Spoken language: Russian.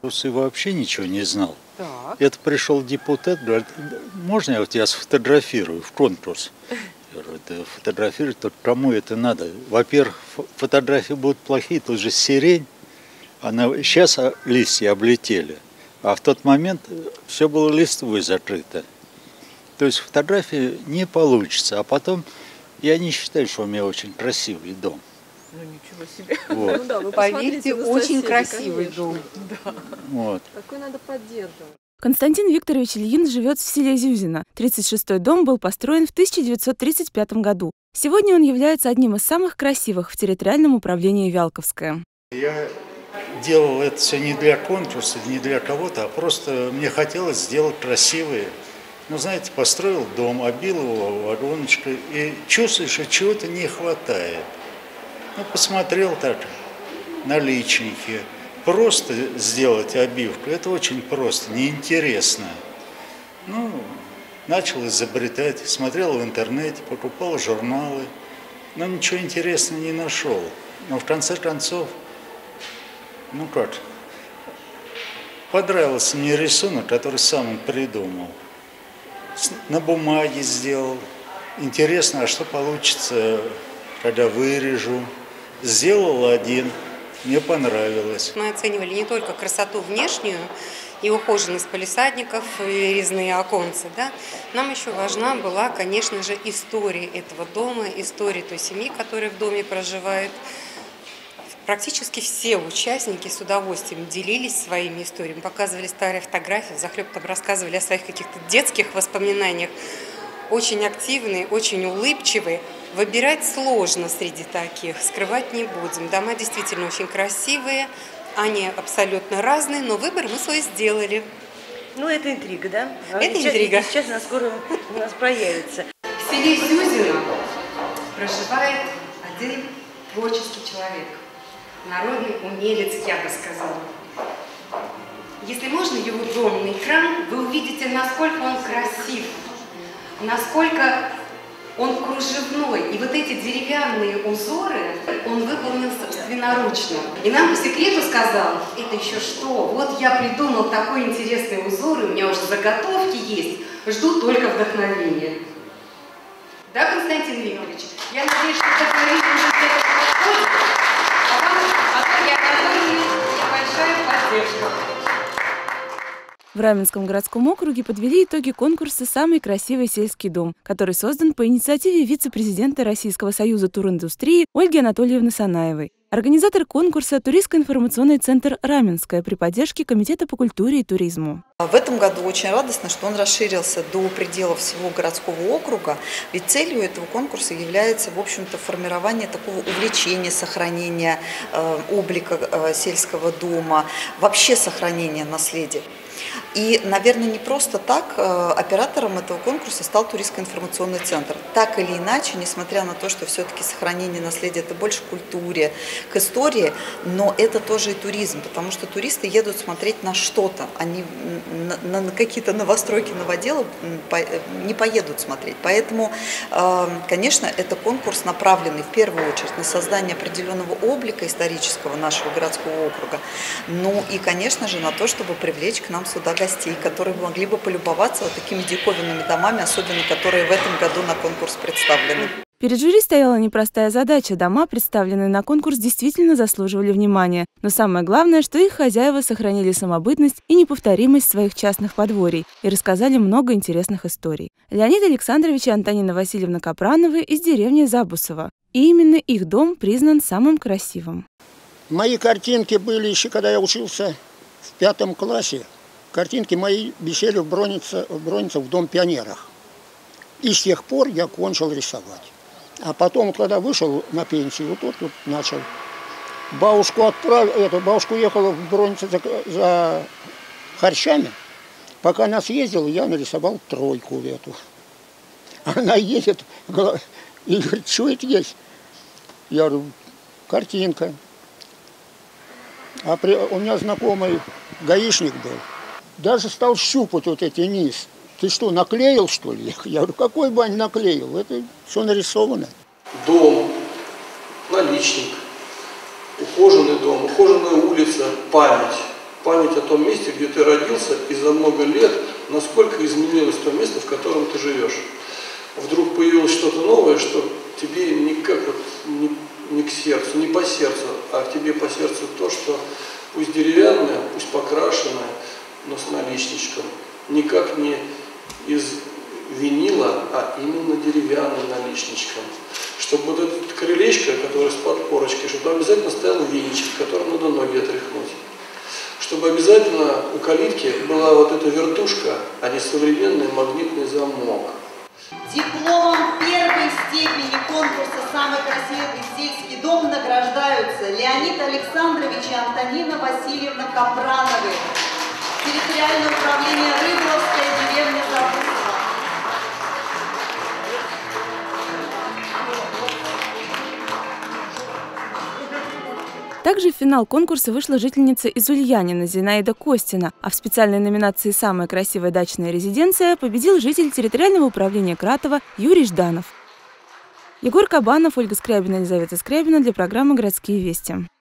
И вообще ничего не знал. Так. Это пришел депутат, говорит, можно я тебя сфотографирую в конкурс? Я говорю, да фотографировать, только кому это надо? Во-первых, фотографии будут плохие, тут же сирень, сейчас листья облетели, а в тот момент все было листвой закрыто. То есть фотографии не получится, а потом я не считаю, что у меня очень красивый дом. Ну ничего себе. Вот. Ну да, вы Поверьте, посмотрите на очень соседей, красивый конечно. дом. Да. Вот. Такой надо поддерживать. Константин Викторович Ильин живет в селе Зюзино. 36-й дом был построен в 1935 году. Сегодня он является одним из самых красивых в территориальном управлении Вялковское. Я делал это все не для конкурса, не для кого-то, а просто мне хотелось сделать красивые. Ну, знаете, построил дом, обил его вороночкой, и чувствуешь, что чего-то не хватает. Ну, посмотрел так на личники. Просто сделать обивку, это очень просто, неинтересно. Ну, начал изобретать, смотрел в интернете, покупал журналы, но ничего интересного не нашел. Но в конце концов, ну как, понравился мне рисунок, который сам он придумал. На бумаге сделал. Интересно, а что получится, когда вырежу. Сделал один, мне понравилось. Мы оценивали не только красоту внешнюю и ухоженность палисадников, и резные оконцы. Да? Нам еще важна была, конечно же, история этого дома, история той семьи, которая в доме проживает. Практически все участники с удовольствием делились своими историями, показывали старые фотографии, взахлеб там рассказывали о своих каких-то детских воспоминаниях. Очень активные, очень улыбчивые. Выбирать сложно среди таких, скрывать не будем. Дома действительно очень красивые, они абсолютно разные, но выбор мы свой сделали. Ну, это интрига, да? Это интрига. Сейчас она скоро у нас проявится. В селе Зюзино проживает один творческий человек. Народный умелец, я бы сказала. Если можно его дом на экран, вы увидите, насколько он красив, насколько он кружевной. И вот эти деревянные узоры он выполнил собственноручно. И нам по секрету сказал, это еще что, вот я придумал такой интересный узор, и у меня уже заготовки есть, жду только вдохновения. Да, Константин Викторович? Я надеюсь, что вдохновение уже где-то подходит, а вам от Анатолия небольшая поддержка. В Раменском городском округе подвели итоги конкурса «Самый красивый сельский дом», который создан по инициативе вице-президента Российского союза туриндустрии Ольги Анатольевны Санаевой. Организатор конкурса – туристско-информационный центр «Раменское» при поддержке Комитета по культуре и туризму. В этом году очень радостно, что он расширился до пределов всего городского округа, ведь целью этого конкурса является, в общем-то, формирование такого увлечения, сохранения облика сельского дома, вообще сохранения наследия. И, наверное, не просто так оператором этого конкурса стал туристско-информационный центр. Так или иначе, несмотря на то, что все-таки сохранение наследия – это больше к культуре, к истории, но это тоже и туризм, потому что туристы едут смотреть на что-то, они на какие-то новостройки, новоделы не поедут смотреть. Поэтому, конечно, это конкурс, направленный в первую очередь на создание определенного облика исторического нашего городского округа, ну и, конечно же, на то, чтобы привлечь к нам сюда гостей, которые могли бы полюбоваться вот такими диковинными домами, особенно которые в этом году на конкурс представлены. Перед жюри стояла непростая задача. Дома, представленные на конкурс, действительно заслуживали внимания. Но самое главное, что их хозяева сохранили самобытность и неповторимость своих частных подворий и рассказали много интересных историй. Леонид Александрович и Антонина Васильевна Капрановы из деревни Забусово. И именно их дом признан самым красивым. Мои картинки были еще, когда я учился в 5 классе. Картинки мои висели в Бронице в Дом пионерах. И с тех пор я кончил рисовать. А потом, когда вышел на пенсию, вот тут начал. Бабушку ехала в Бронице за харчами. Пока она съездила, я нарисовал 3 эту. Она едет и говорит, что это есть? Я говорю, картинка. У меня знакомый гаишник был. Даже стал щупать вот эти низ. Ты что, наклеил, что ли? Я говорю, какой бань наклеил? Это все нарисовано. Дом, наличник, ухоженный дом, ухоженная улица, память. память о том месте, где ты родился, и за много лет, насколько изменилось то место, в котором ты живешь. Вдруг появилось что-то новое, что тебе никак вот не к сердцу, не по сердцу, а к тебе по сердцу то, что пусть деревянное, пусть покрашенное, но с наличничком. Никак не из винила, а именно деревянным наличничком. Чтобы вот это крылечко, которое с подпорочкой, чтобы там обязательно стоял веничек, которым надо ноги отряхнуть. Чтобы обязательно у калитки была вот эта вертушка, а не современный магнитный замок. Дипломом первой степени конкурса «Самый красивый сельский дом» награждаются Леонид Александрович и Антонина Васильевна Капрановы, территориальное управление Рыбловская деревня Забусова. Также в финал конкурса вышла жительница из Ульянина Зинаида Костина, а в специальной номинации «Самая красивая дачная резиденция» победил житель территориального управления Кратова Юрий Жданов. Егор Кабанов, Ольга Скрябина, Елизавета Скрябина для программы «Городские вести».